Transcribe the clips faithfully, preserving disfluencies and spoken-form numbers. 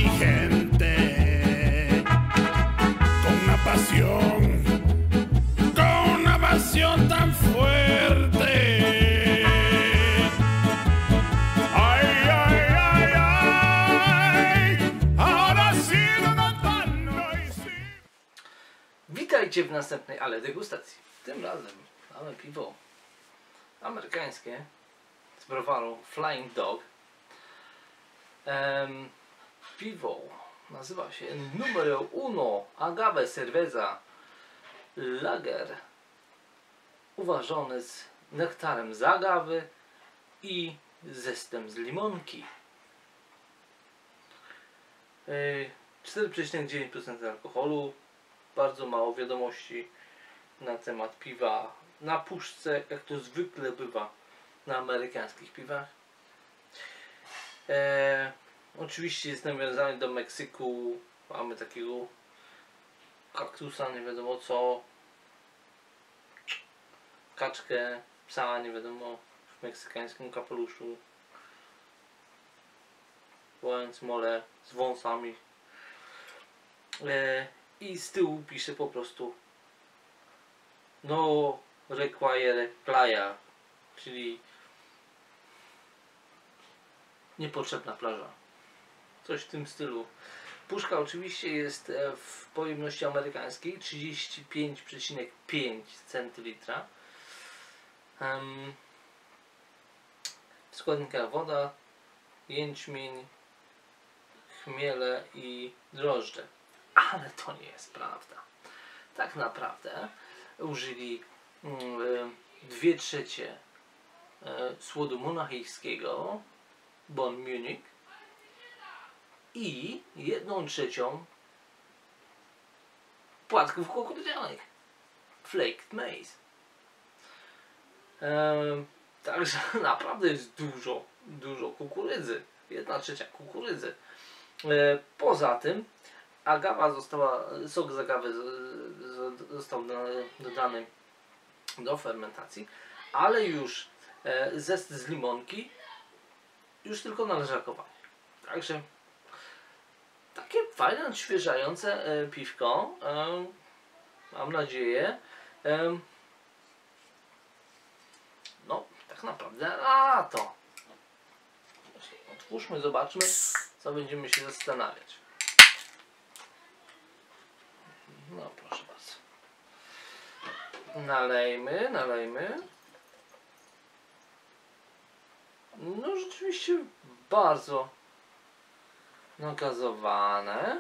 mi gente con una pasión, con una pasión tan fuerte. Ay, ay, ay, ay, ahora sigo cantando y sí. Witajcie w następnej ale degustacji. Tym razem mamy piwo amerykańskie z browaru Flying Dog. Um, piwo nazywa się Numero Uno Agave Cerveza Lager, uważony z nektarem z agawy i zestem z limonki. cztery przecinek dziewięć procent alkoholu. Bardzo mało wiadomości na temat piwa na puszce, jak to zwykle bywa na amerykańskich piwach. E, oczywiście jest nawiązany do Meksyku. Mamy takiego kaktusa, nie wiadomo co, kaczkę, psa, nie wiadomo, w meksykańskim kapeluszu, łając mole z wąsami. E, I z tyłu pisze po prostu no require playa, czyli niepotrzebna plaża. Coś w tym stylu. Puszka oczywiście jest w pojemności amerykańskiej trzydzieści pięć przecinek pięć centylitra. Um, w składnikach woda, jęczmień, chmiele i drożdże. Ale to nie jest prawda. Tak naprawdę użyli dwie trzecie słodu monachijskiego Bon Munich i jedną trzecią płatków kukurydzianych Flaked Maize. Ehm, także naprawdę jest dużo, dużo kukurydzy. Jedna trzecia kukurydzy. E, poza tym agawa została, sok z agawy został dodany do fermentacji, ale już e, zest z limonki już tylko na leżakowanie. Także takie fajne, odświeżające e, piwko. E, mam nadzieję. E, no, tak naprawdę, a to. Otwórzmy, zobaczmy, co będziemy się zastanawiać. No, proszę bardzo. Nalejmy, nalejmy. No, rzeczywiście bardzo nagazowane.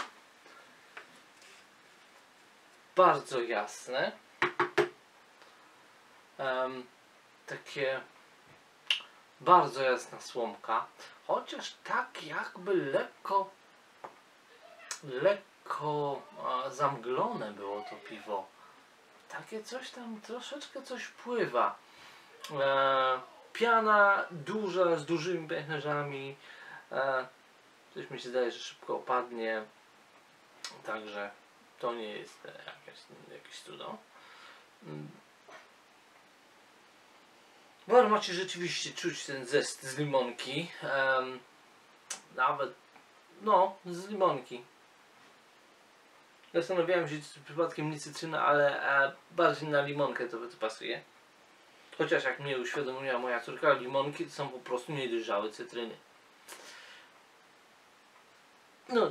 Bardzo jasne. Um, takie bardzo jasna słomka. Chociaż tak jakby lekko lekko a, zamglone było to piwo. Takie coś tam, troszeczkę coś pływa. E, piana duża, z dużymi pęcherzami. E, coś mi się zdaje, że szybko opadnie. Także to nie jest jakieś, jakieś cudo. W aromacie rzeczywiście czuć ten zest z limonki. E, nawet, no, z limonki. Zastanawiałem się, czy przypadkiem nie cytryna, ale e, bardziej na limonkę to, to pasuje. Chociaż jak mnie uświadomiła moja córka, limonki to są po prostu niedojrzałe cytryny. No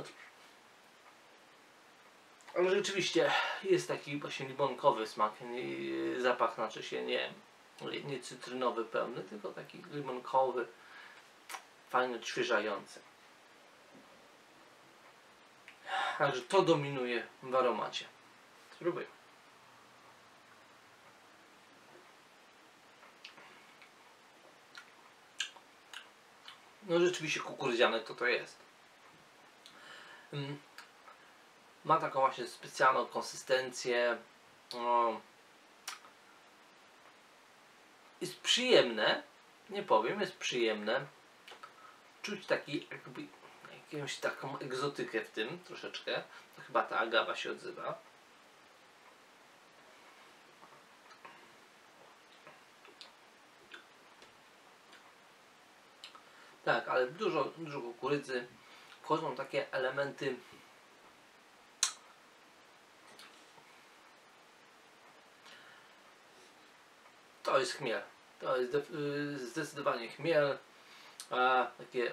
ale rzeczywiście jest taki właśnie limonkowy smak, nie, zapach znaczy się nie, nie cytrynowy pełny, tylko taki limonkowy, fajny, odświeżający. Także to dominuje w aromacie. Spróbuję. No rzeczywiście kukurydziane to to jest. Ma taką właśnie specjalną konsystencję. Jest przyjemne. Nie powiem, jest przyjemne. Czuć taki jakby jakąś taką egzotykę w tym troszeczkę. To chyba ta agawa się odzywa. Tak, ale dużo, dużo kukurydzy. wchodzą takie elementy to jest chmiel. To jest zdecydowanie chmiel. A, takie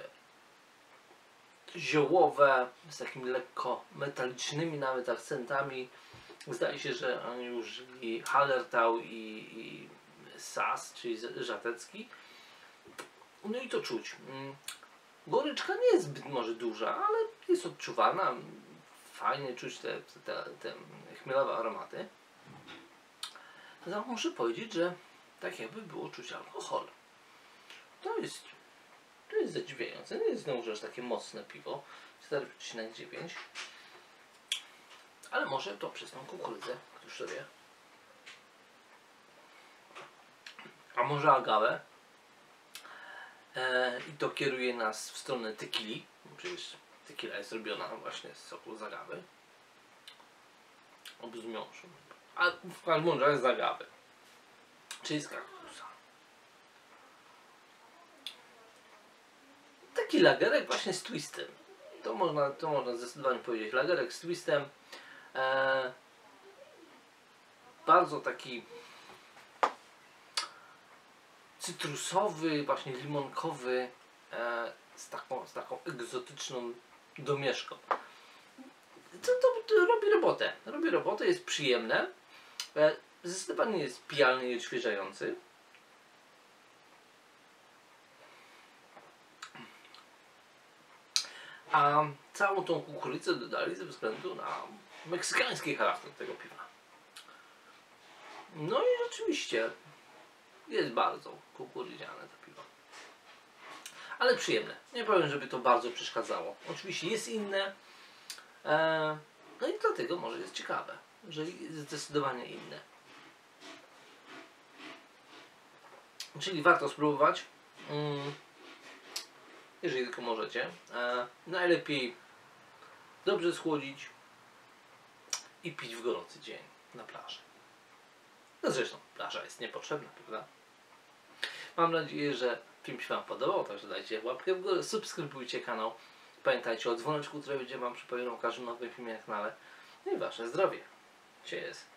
ziołowe, z takimi lekko metalicznymi nawet akcentami. Zdaje się, że oni użyli Hallertau i, i Sass, czyli żatecki. No i to czuć. Goryczka nie jest zbyt może duża, ale jest odczuwana. Fajnie czuć te, te, te chmielowe aromaty. No, muszę powiedzieć, że tak jakby było czuć alkohol. To jest, to jest zadziwiające. Nie jest znowu aż takie mocne piwo. cztery przecinek dziewięć. Ale może to przez tą kukurydzę, któż to wie. A może agawę. E, I to kieruje nas w stronę tequili. Przecież tequila jest robiona właśnie z soku z agawy. Obzumiążą. A w każdym razie z agawy. Czyli z kaktusa. Taki lagerek właśnie z twistem. To można, to można zdecydowanie powiedzieć. Lagerek z twistem. E, bardzo taki cytrusowy, właśnie limonkowy, e, z, taką, z taką egzotyczną domieszką. To, to, to robi robotę. Robi robotę, jest przyjemne. E, zdecydowanie jest pijalny i odświeżający. A całą tą kukurydzę dodali ze względu na meksykański charakter tego piwa. No i rzeczywiście jest bardzo kukurydziane to piwo. Ale przyjemne. Nie powiem, żeby to bardzo przeszkadzało. Oczywiście jest inne. E, no i dlatego może jest ciekawe, że jest zdecydowanie inne. Czyli warto spróbować. Mm. Jeżeli tylko możecie. E, najlepiej dobrze schłodzić i pić w gorący dzień na plaży. No zresztą plaża jest niepotrzebna, prawda? Mam nadzieję, że film się Wam podobał, także dajcie łapkę w górę, subskrybujcie kanał. Pamiętajcie o dzwoneczku, który będzie Wam przypominał o każdym nowym filmie na kanale. No i Wasze zdrowie. Cheers!